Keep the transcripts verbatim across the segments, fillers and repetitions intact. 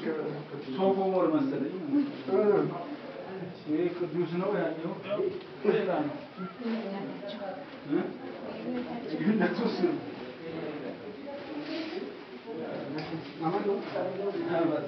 ሶፎ ወር መሰለኝ ይሄ ቅዱስ ነው ያለው ሌላ ነው ግን ለሱስ አማዶ አባስ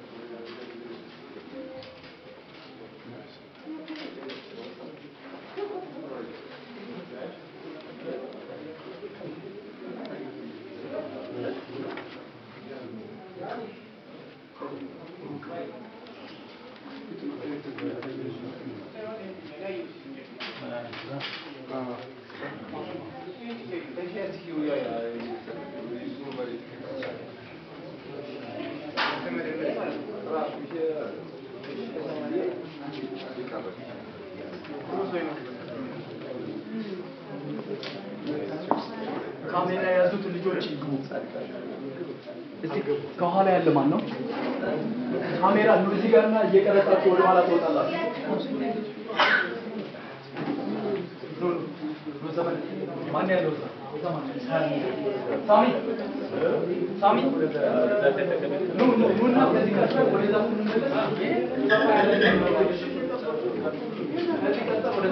ካሜራ ያዙት ልጆች ይግቡ እስቲ ከኋላ ያለ ማን ነው ካሜራ ነው እዚህ ጋርና እየቀረጻችሁ ወደ ኋላ ተወጣላችሁ ነው ዘመን ማን ያለው ሳሚ ሳሚ ኑ ኑ ኑ እና ከዚህ ጋር ወደዛ ሁሉ እንደዛ ከዚህ ጋር ወደዛ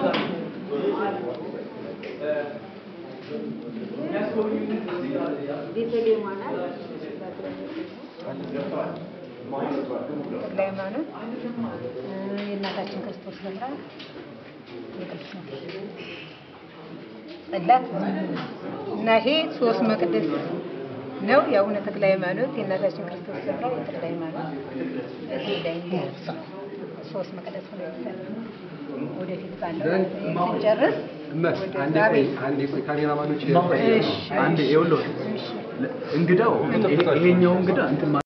ቤተልሔም ማለት ለማለት የእናታችን ክርስቶስ ሰምራ የቅዱስ ጽላት እና ይሄ ሶስት መቅደስ ነው የአቡነ ተክለ ሃይማኖት የእናታችን ክርስቶስ ሰምራ የተክለ ሃይማኖት እዚህ ላይ ሶስት መቅደስ ነው ወደፊት ባለው ሲጨርስ አንዴ አንዴ ካሜራማኖች አንዴ ይኸውልህ እንግዳው ይሄኛው እንግዳ እንትን